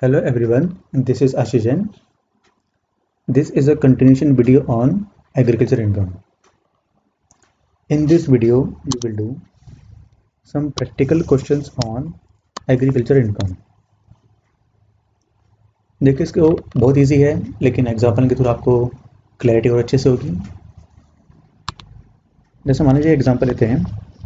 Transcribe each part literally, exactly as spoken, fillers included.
Hello everyone, this is Ashijan. This is a continuation video on agriculture income. In this video, we will do some practical questions on agriculture income. देखिए इसको बहुत easy है, लेकिन example के through आपको clarity और अच्छे से होगी। जैसे मान लीजिए एग्जाम्पल लेते हैं।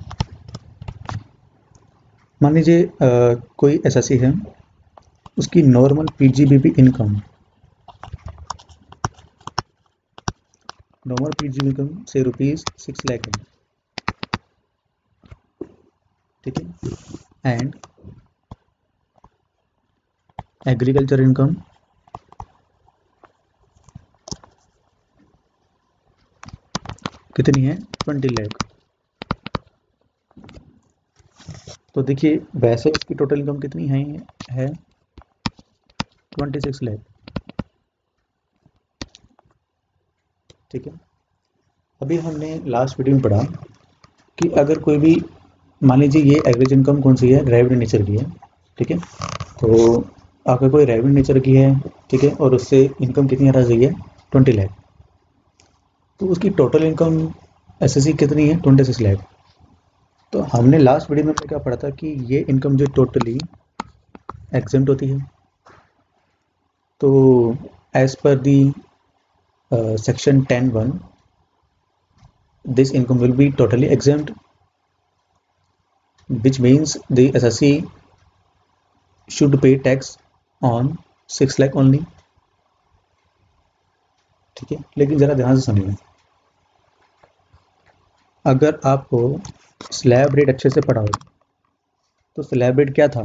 मान लीजिए कोई एसएससी है, उसकी normal PGBP income normal PGBP income से रुपीज सिक्स लाख है, ठीक है। एंड एग्रीकल्चर इनकम कितनी है? ट्वेंटी लाख। तो देखिए वैसे इसकी टोटल इनकम कितनी है है ट्वेंटी सिक्स लाख, ठीक है। अभी हमने लास्ट वीडियो में पढ़ा कि अगर कोई भी, मान लीजिए ये एवरेज इनकम कौन सी है? रेवेन्यू नेचर की है, ठीक है। तो अगर कोई रेवेन्यू नेचर की है, ठीक है, और उससे इनकम कितनी आ रही है? ट्वेंटी लाख। तो उसकी टोटल इनकम एसएससी कितनी है? Twenty six lakh. तो हमने लास्ट वीडियो में क्या पढ़ा था कि ये इनकम जो टोटली एग्जेम्प्ट होती है। तो as per the section ten one, this income will be totally exempt, which means the S S C should pay tax on six lakh only, ठीक है। लेकिन जरा ध्यान से सुनिए, अगर आपको स्लैब रेट अच्छे से पढ़ा हो तो स्लैब रेट क्या था?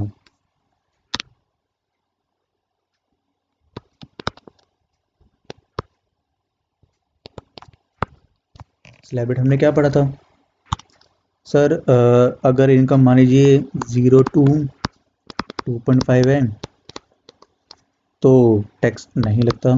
स्लैब रेट हमने क्या पढ़ा था सर? आ, अगर इनकम मान लीजिए zero to two point five है तो टैक्स नहीं लगता,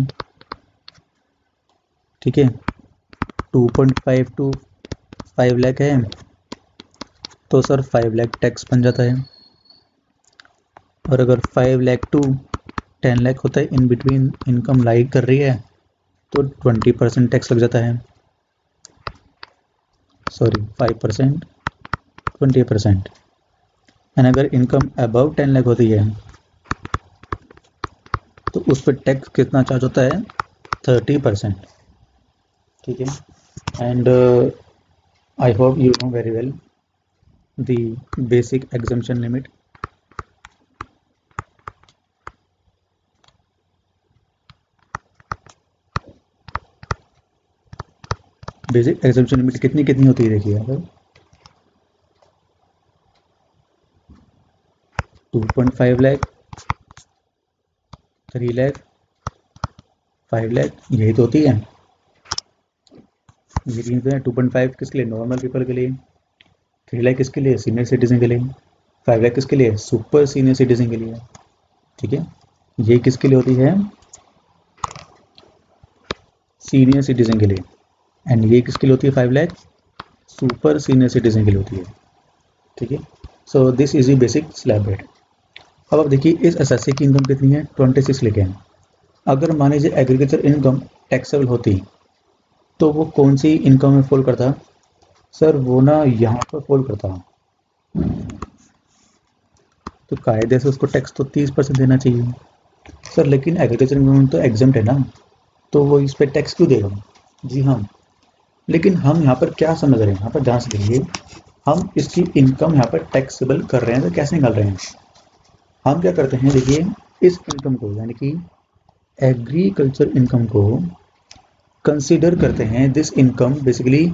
ठीक है। Two point five to five lakh है तो सर फाइव लाख टैक्स बन जाता है। और अगर five lakh to ten lakh होता है, इन बिटवीन इनकम लाई कर रही है, तो ट्वेंटी परसेंट टैक्स लग जाता है। Sorry five percent twenty percent. And अगर इनकम अबव टेन लाख होती है तो उस पर टैक्स कितना चार्ज होता है? थर्टी परसेंट, ठीक है। And I hope you know very well the basic exemption limit. Basic exemption limit कितनी कितनी होती है? देखिए अगर two point five lakh, three lakh, five lakh, यही तो होती है। ये तीन है। टू पॉइंट फाइव किसके लिए? नॉर्मल पीपल के लिए। थ्री लाख किसके लिए? सीनियर सिटीजन के लिए। फाइव लाख किसके लिए? सुपर सीनियर सिटीजन के लिए, ठीक है। ये किसके लिए होती है? सीनियर सिटीजन के लिए। एंड ये किसके लिए होती है? Five lakh super senior citizen के लिए होती है, ठीक है। So this is the basic slab rate. अब आप देखिए इस एसएससी की इनकम कितनी है? ट्वेंटी सिक्स लेके हैं। अगर मान लीजिए एग्रीकल्चर इनकम टैक्सेबल होती तो वो कौन सी इनकम में फॉल करता? सर वो ना यहाँ पर फॉल करता, तो कायदे से उसको टैक्स तो तीस परसेंट देना चाहिए सर। लेकिन एग्रीकल्चर इनकम तो एग्जम्प्ट है ना, तो वो इस पर टैक्स क्यों देगा? जी हाँ, लेकिन हम यहाँ पर क्या समझ रहे हैं? यहाँ पर ध्यान से देखिए, हम इसकी इनकम यहाँ पर टैक्सेबल कर रहे हैं तो कैसे निकाल रहे हैं? हम क्या करते हैं, देखिए इस इनकम को, यानी कि एग्रीकल्चर इनकम को कंसीडर करते हैं। दिस इनकम बेसिकली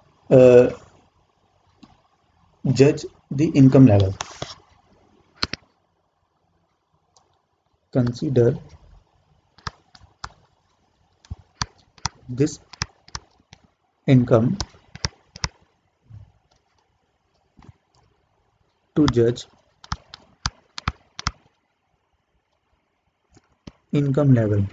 जज the income level. Consider this income to जज इनकम लेवल।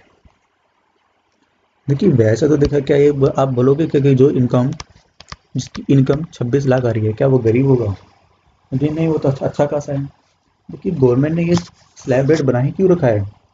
देखिए वैसे तो देखा क्या, ये आप बोलोगे कि जो इनकम, जिसकी इनकम छब्बीस लाख आ रही है, क्या वो गरीब होगा? जी नहीं, वो तो अच्छा खासा है। देखिए गवर्नमेंट ने ये स्लैब रेट बना ही क्यों रखा है?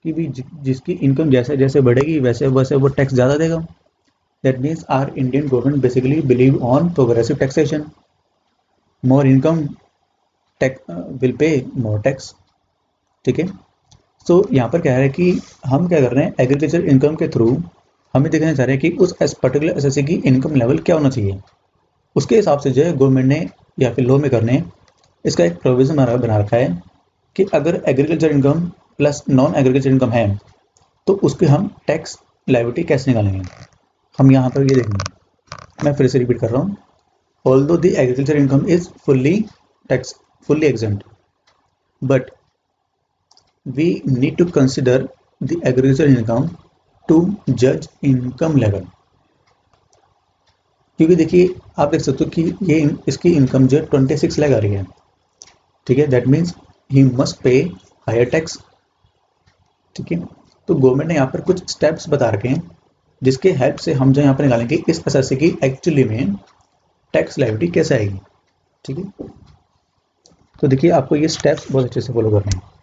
कि भी जि, जिसकी इनकम जैसे जैसे बढ़ेगी वैसे वैसे वो टैक्स ज़्यादा देगा। That means our Indian government basically believe on progressive taxation. More income tax will pay more tax. ठीक है। सो so, यहाँ पर क्या है कि हम क्या कर रहे हैं, एग्रीकल्चर इनकम के थ्रू हमें देखना चाह रहे हैं कि उस पर्टिकुलर एसएससी की इनकम लेवल क्या होना चाहिए। उसके हिसाब से जो है गवर्नमेंट ने या फिर लॉ मेकर ने इसका एक प्रोविजन बना बना रखा है कि अगर agriculture income plus non agriculture income है तो उसके हम टैक्स लायबिलिटी कैसे निकालेंगे। हम यहाँ पर ये देखेंगे। मैं फिर से रिपीट कर रहा हूँ। Although the agriculture income is fully tax fully exempt, but we need to consider the agricultural income to judge income level। क्योंकि देखिए आप देख सकते हो कि ये इसकी इनकम जो ट्वेंटी सिक्स लाख आ रही है। ठीक है। That means he must pay higher tax. ठीक है। तो गवर्नमेंट ने यहाँ पर कुछ स्टेप्स बता रखे हैं जिसके हेल्प से हम जो यहाँ पर निकालेंगे इस एसएससी की एक्चुअली में टैक्स लायबिलिटी कैसे आएगी। ठीक है। तो देखिए आपको ये स्टेप्स बहुत अच्छे से फॉलो करने हैं।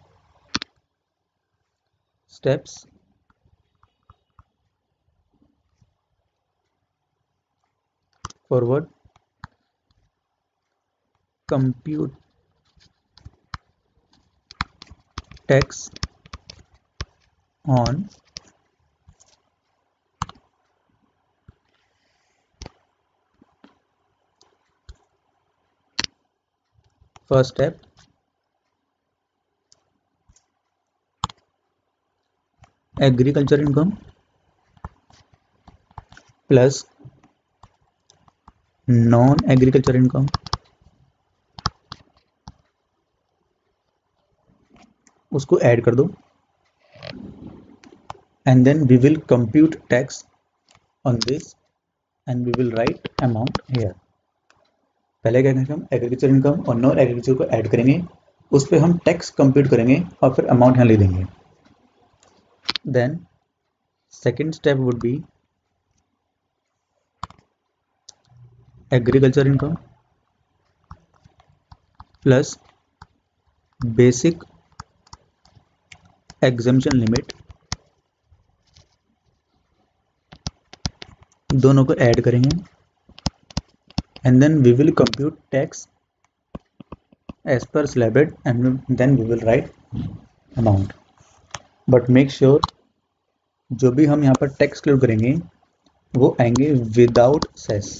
Steps forward compute tax on first step agriculture income plus non agriculture income उसको ऐड कर दो and then we will compute tax on this and we will write amount here। पहले क्या करेंगे हम एग्रीकल्चर इनकम और नॉन एग्रीकल्चर को add करेंगे, उस पर हम टैक्स कंप्यूट करेंगे और फिर अमाउंट यहाँ लिख देंगे। Then second step would be agriculture income plus basic exemption limit, दोनों को ऐड करेंगे and then we will compute tax as per slab rate and then we will write amount. But make sure जो भी हम यहाँ पर tax claim करेंगे वो आएंगे विदाउट सेस।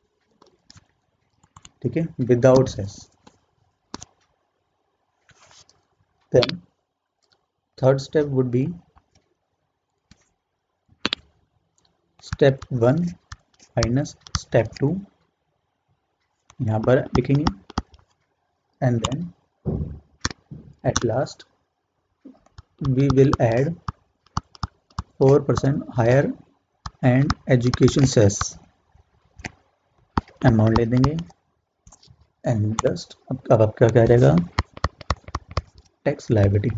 ठीक है, without cess. Then third step would be step one minus step two, यहाँ पर लिखेंगे and then at last we will add four percent higher and education cess amount ले देंगे एंड जस्ट अब आपका क्या रहेगा tax liability.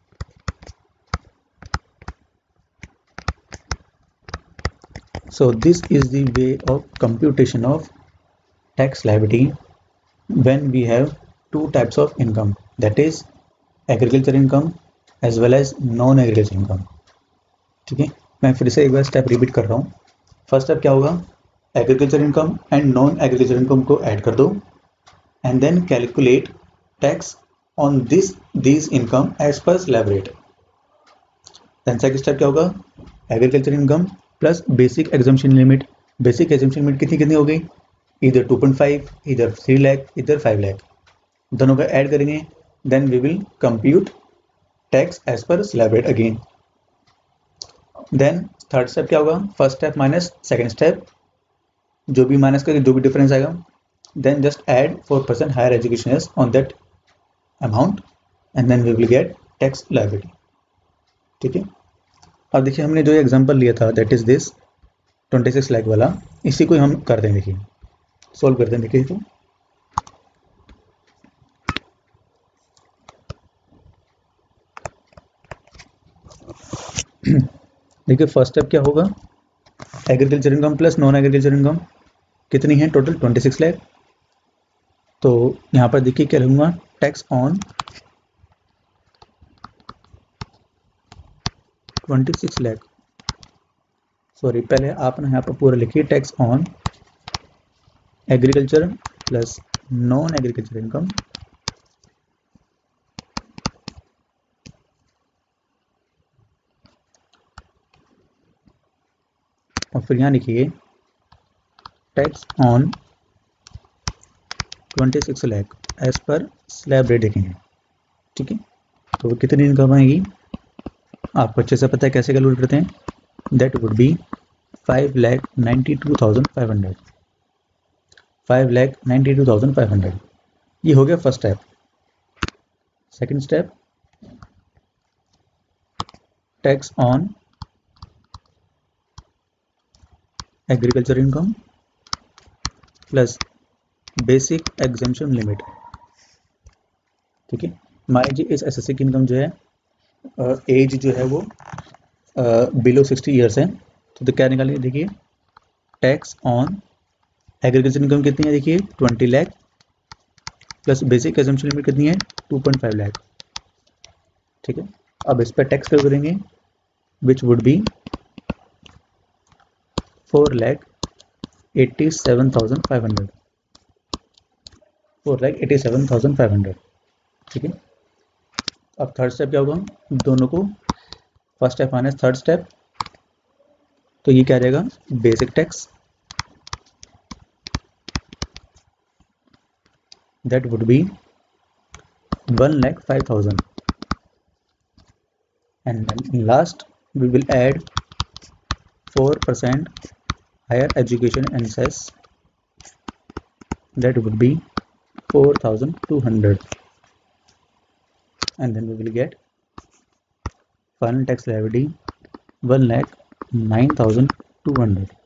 So this is the way of computation of tax liability when we have two types of income, that is agriculture income as well as non agriculture income। ठीक है, मैं फिर से एक बार स्टेप रिपीट कर रहा हूँ। First step क्या होगा, agriculture income and non agriculture income को ऐड कर दो and then calculate tax on this this income as per slab rate. Then second step क्या होगा, agriculture income plus basic exemption limit. Basic exemption limit कितनी कितनी हो गई, इधर टू पॉइंट फाइव, इधर थ्री लाख, इधर फाइव लाख, दोनों का ऐड करेंगे then we will compute tax as per slab rate again. Then third step क्या होगा, first step minus second step, जो भी माइनस करेंगे जो भी डिफरेंस आएगा then just add four percent higher education on that amount and then we will get tax liability. ठीक है, अब देखिए हमने जो एग्जांपल लिया था that is this twenty six lakh वाला, इसी को हम करते हैं। देखिए सोल्व करते हैं। देखिए तो देखिए फर्स्ट स्टेप क्या होगा, agriculture income plus non agriculture income कितनी है टोटल ट्वेंटी सिक्स लाख। तो यहाँ पर देखिए क्या लूँगा, tax on twenty six lakh sorry पहले आप ना यहाँ पर पूरा लिखिए tax on agriculture plus non agriculture income और फिर यहाँ लिखिए tax on twenty six lakh as per slab rate देखेंगे, ठीक है। तो वो कितनी इनकम आएगी आपको अच्छे से पता है कैसे कैलकुलेट करते हैं, that would be five lakh ninety two thousand five hundred five lakh ninety two thousand five hundred ये हो गया first step. Second step tax on agriculture income plus basic exemption limit, ठीक है। मान लीजिए इस एसएससी की इनकम जो है एज जो है वो बिलो सिक्सटी ईयर्स है, तो, तो क्या निकालिए देखिए टैक्स ऑन एग्रीकल्चर इनकम कितनी है देखिए twenty lakh plus basic exemption limit कितनी है टू पॉइंट फाइव लाख, ठीक है। अब इस पर टैक्स कर करेंगे which would be four lakh eighty seven thousand five hundred four lakh eighty seven thousand five hundred, ठीक है। अब थर्ड स्टेप क्या होगा, दोनों को first step minus third step, तो ये क्या रहेगा basic tax that would be one lakh five thousand and last we will add four percent higher education and cess that would be four thousand two hundred and then we will get final tax liability one lakh nine thousand two hundred.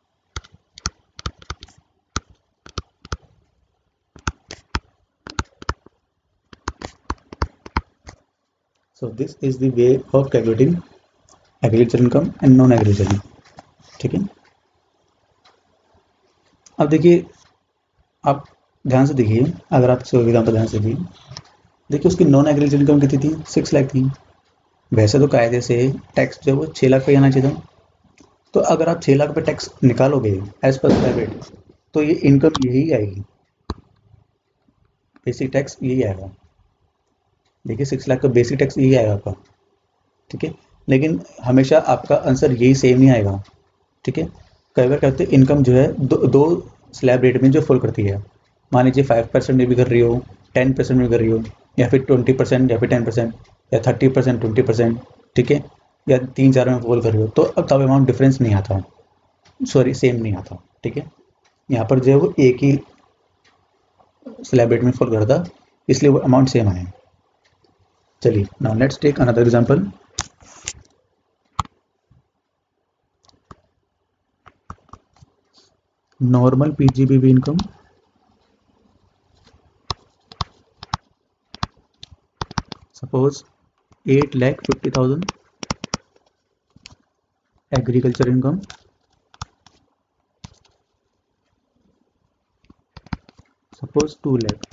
So this is the way of calculating agriculture income and non agriculture income, ठीक है। अब देखिए आप ध्यान से देखिए, अगर आप इसको एग्जाम्पल ध्यान से देखिए देखिए उसकी नॉन एग्रीकल्चर इनकम कितनी थी सिक्स लाख थी। वैसे तो कायदे से टैक्स जो है वो छः लाख पे आना चाहिए था, तो अगर आप छः लाख पे टैक्स निकालोगे एज पर स्लैब रेट तो ये इनकम यही आएगी, बेसिक टैक्स यही आएगा। देखिए सिक्स लाख का बेसिक टैक्स यही आएगा आपका, ठीक है। लेकिन हमेशा आपका आंसर यही सेम नहीं आएगा, ठीक है। कई बार कहते हैं इनकम जो है दो दो स्लैब रेट में जो फॉल करती है, मान लीजिए फाइव परसेंट में भी कर रही हो, टेन परसेंट में कर रही हो, या फिर ट्वेंटी परसेंट या फिर टेन परसेंट या थर्टी परसेंट ट्वेंटी परसेंट, ठीक है, या तीन चार में फॉल कर रही हो, तो अब तब अमाउंट डिफरेंस नहीं आता, सॉरी सेम नहीं आता, ठीक है। यहाँ पर जो है वो एक ही स्लैब रेट में फॉल करता, इसलिए वो अमाउंट सेम आए। चलिए now let's take another example. Normal PGBP income suppose eight lakh fifty thousand, agriculture income suppose two lakh,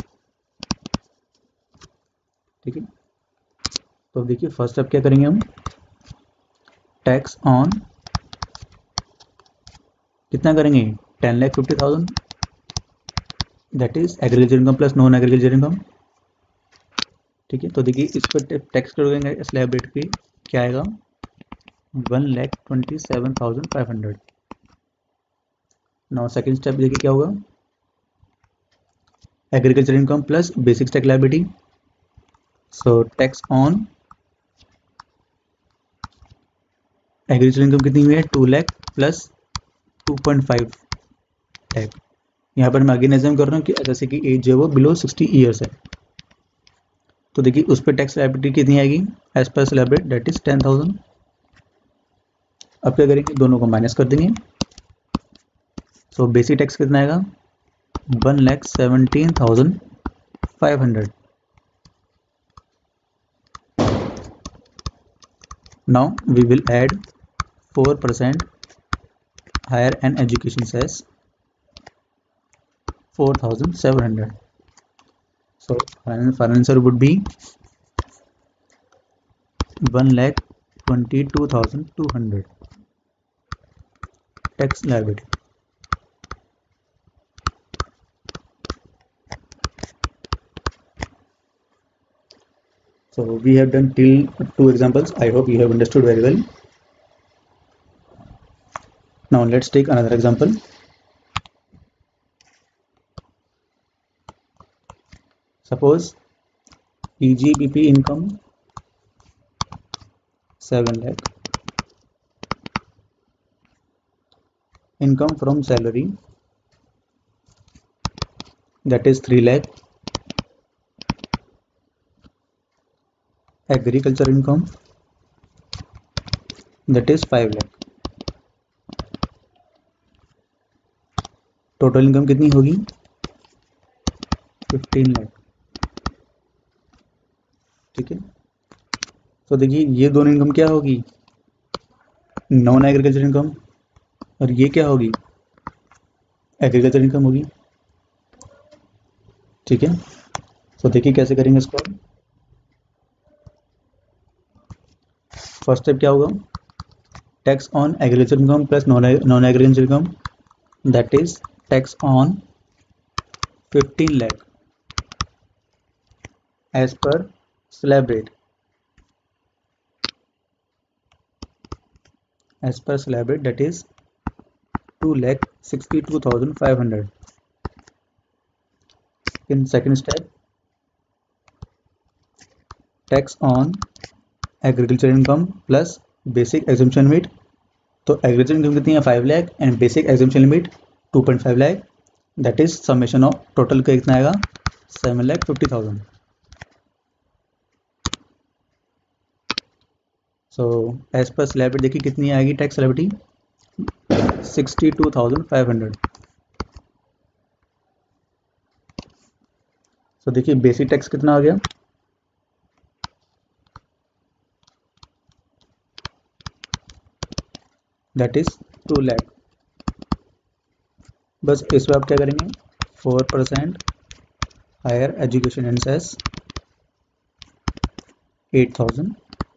ठीक है। तो देखिए फर्स्ट स्टेप क्या करेंगे हम, टैक्स ऑन कितना करेंगे ten lakh fifty thousand that is agriculture income plus non agriculture income, ठीक है। तो देखिए इस पर टैक्स करेंगे स्लैब रेट पे क्या आएगा one lakh twenty seven thousand five hundred. Now second step देखिए क्या होगा, agriculture income plus basic tax liability, so tax on agriculture income कितनी हुई है two lakh plus two point five lakh. यहाँ पर मैं अगेन एज्यूम कर रहा हूँ कि एसएससी की एज जो है वो बिलो सिक्सटी ईयर्स है, तो देखिए उस पर टैक्स लायबिलिटी कितनी आएगी as per slab rate that is ten thousand. अब क्या करेंगे दोनों को माइनस कर देंगे, सो बेसिक टैक्स कितना आएगा one lakh seventeen thousand five hundred. Now we will add four percent higher and education cess four thousand seven hundred. So final answer would be one lakh twenty two thousand two hundred tax liability. So we have done till two examples. I hope you have understood very well. Now let's take another example. Suppose E G B P income seven lakh, income from salary that is three lakh, agriculture income that is five lakh. Total income कितनी होगी? Fifteen lakh. ठीक है. तो देखिए ये दोनों income क्या होगी? Non agriculture income. और ये क्या होगी? एग्रीकल्चर इनकम होगी. ठीक है. तो देखिए कैसे करेंगे इसको. फर्स्ट स्टेप क्या होगा? Tax on agriculture income plus non non agriculture income that is tax on fifteen lakh as per slab rate. As per slab rate that is two lakh sixty-two thousand five hundred. In second step, tax on agriculture income plus basic exemption limit. तो agriculture income कितनी है? Five lakh and basic exemption limit two point five lakh. That is summation of total का कितना आएगा? Seven lakh fifty thousand. So as per slab rate देखिए कितनी आएगी tax liability? Sixty two thousand five hundred. So देखिए basic tax कितना आ गया? That is two lakh. बस इस पर आप क्या करेंगे? Four percent higher education and cess eight thousand,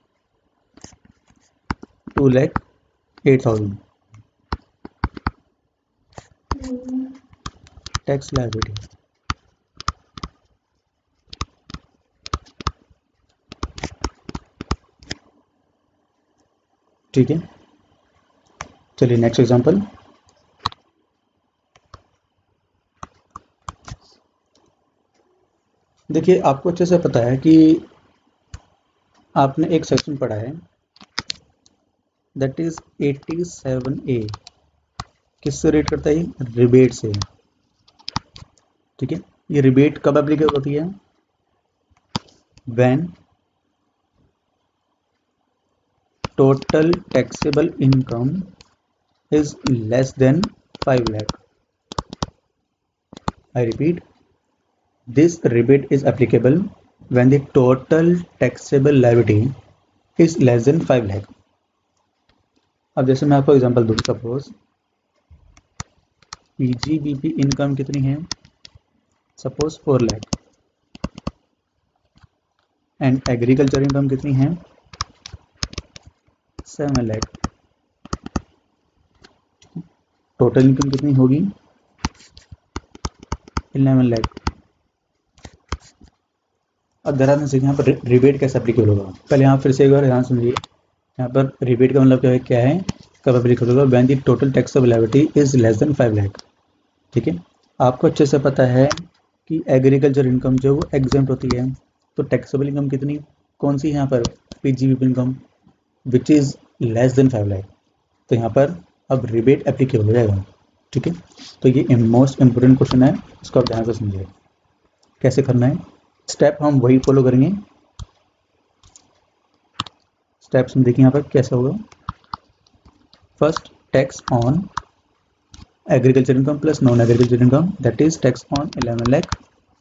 to lakh eight thousand tax liability. ठीक है. चलिए नेक्स्ट एग्जांपल. देखिए आपको अच्छे से पता है कि आपने एक सेक्शन पढ़ा है that is eighty seven A. किससे रेट करता है? रिबेट से. ठीक है. ये रिबेट कब एप्लीकेबल होती है? When total taxable income is less than five lakh. I repeat, this rebate is applicable when the total taxable liability is less than five lakh. अब जैसे मैं आपको एग्जांपल दूँ, सपोज पीजीबीपी इनकम कितनी है? Suppose four lakh and agriculture income कितनी है? Seven lakh. Total income कितनी होगी? इलेवन लाख. अब ध्यान से यहाँ पर रिबेट कैसे एप्लीकेबल होगा? पहले यहाँ फिर से एक बार ध्यान समझिए. यहाँ पर रिबेट का मतलब क्या है? क्या है? कब एप्लीकेबल होगा? When the total taxable liability is less than five lakh. ठीक है. आपको अच्छे से पता है कि एग्रीकल्चर इनकम जो वो एग्जेम्प्ट होती है. तो टैक्सेबल इनकम कितनी कौन सी यहाँ पर? PGBP income which is less than five lakh. तो यहाँ पर अब रिबेट एप्लीकेबल हो जाएगा. ठीक है. तो ये मोस्ट इंपोर्टेंट क्वेश्चन है, इसको आप ध्यान से समझिए. कैसे करना है? स्टेप हम वही फॉलो करेंगे. स्टेप्स में देखिए यहाँ पर कैसे होगा. First, tax on agriculture income plus non agriculture income that is tax on eleven lakh.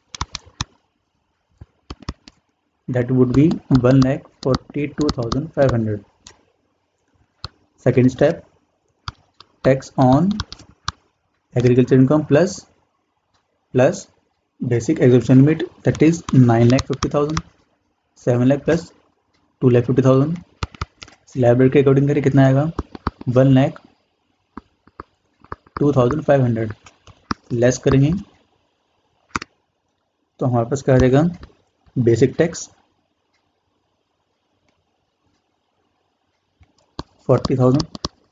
That would be one lakh forty two thousand five hundred. Second step, tax on agriculture income plus plus basic exemption limit that is nine lakh fifty thousand. Seven lakh plus two lakh fifty thousand. Slab rate के according करें कितना आएगा, one lakh two thousand five hundred less करेंगे तो हमारे पास क्या आ जाएगा, basic tax forty thousand,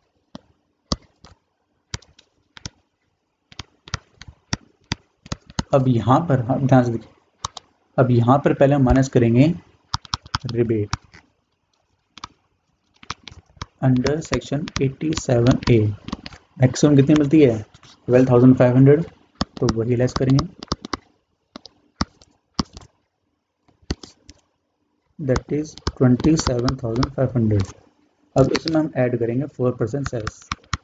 अब यहाँ पर हम ध्यान से देखिए, अब यहाँ पर पहले हम माइनस करेंगे rebate under section eighty seven A, maximum कितनी मिलती है ट्वेल्व थाउजेंड फाइव हंड्रेड, तो वही लेस करेंगे, that is twenty seven thousand five hundred. अब इसमें हम ऐड करेंगे four percent cess,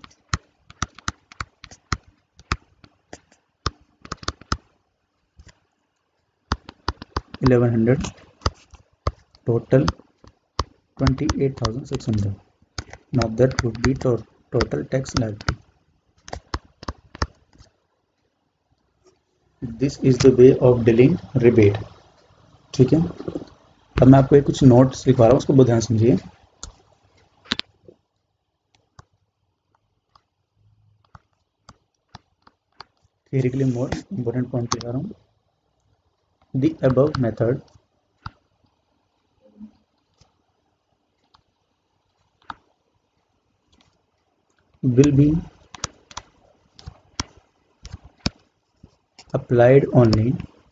eleven hundred, total twenty eight thousand six hundred. Now that would be to total tax liability. This is the way of dealing rebate. ठीक है, अब मैं आपको कुछ नोट्स लिखवा रहा हूँ, उसको बहुत ध्यान समझिए। थियरी के लिए मोर इम्पोर्टेंट पॉइंट लिखा रहा हूँ। The above method will be applied only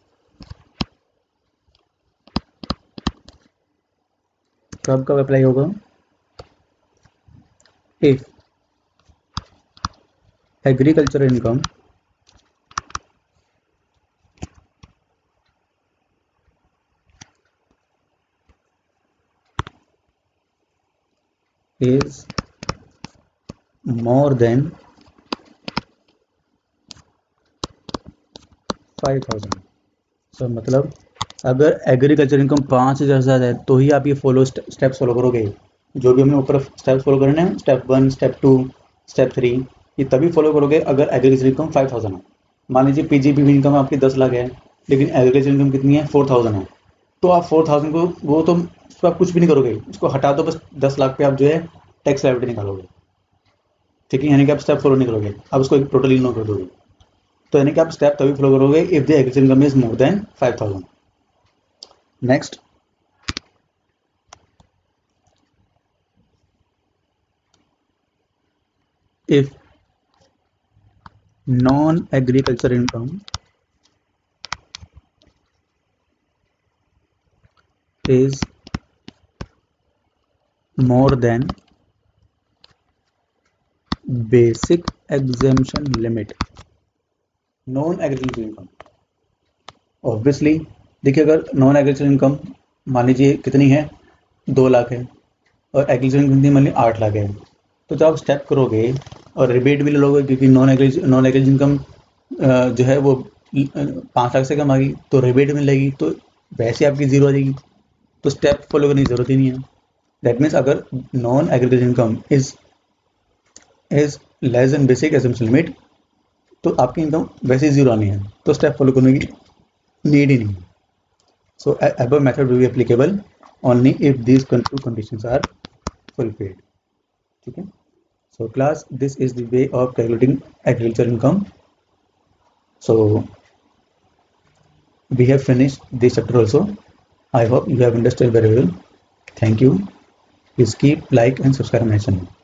कब कब अप्लाई होगा, if agriculture income is more than five thousand. So मतलब अगर एग्रीकल्चर इनकम पाँच हज़ार से ज़्यादा है तो ही आप ये फॉलो स्टेप्स फॉलो करोगे, जो भी हमने ऊपर स्टेप्स फॉलो करने हैं, step one, step two, step three, ये तभी फॉलो करोगे अगर एग्रीकल्चर इनकम फाइव थाउजेंड है। मान लीजिए पीजीपी इनकम आपकी दस लाख है लेकिन एग्रीकल्चर इनकम कितनी है, फोर थाउजेंड है, तो आप फोर थाउजेंड को वो तो उसको आप कुछ भी नहीं करोगे, उसको हटा दो, बस दस लाख पे आप जो है टैक्स लायबिलिटी निकालोगे। ठीक है, यानी कि आप स्टेप फॉलो नहीं करोगे, आप उसको टोटली इग्नोर कर दोगे। तो यानी कि आप स्टेप तभी फॉलो करोगे if the agriculture income is more than five thousand. Next, if non-agriculture income is more than basic exemption limit, non agriculture income obviously देखिए, अगर नॉन एग्रीकल्चर इनकम मान लीजिए कितनी है, दो लाख है, और एग्रीकल्चर इनकम कितनी मान लीजिए आठ लाख है, तो जब आप स्टेप करोगे और रिबेट भी ले लोगे क्योंकि non agriculture non agriculture income जो है वो पाँच लाख से कम आ गई तो रिबेट मिलेगी, तो वैसे आपकी जीरो आ जाएगी, तो स्टेप फॉलो करने की जरूरत ही नहीं है। दैट मीन्स अगर non agriculture income is is less than basic exemption limit तो आपकी इनकम वैसे ही जीरो आनी है, तो स्टेप फॉलो करने की नीड ही नहीं। So above method will be applicable only if these two conditions are fulfilled. ठीक है, so class, this is the way of calculating agriculture income. So we have finished this chapter also. I hope you have understood very well. Thank you. Please keep like and subscribe my channel.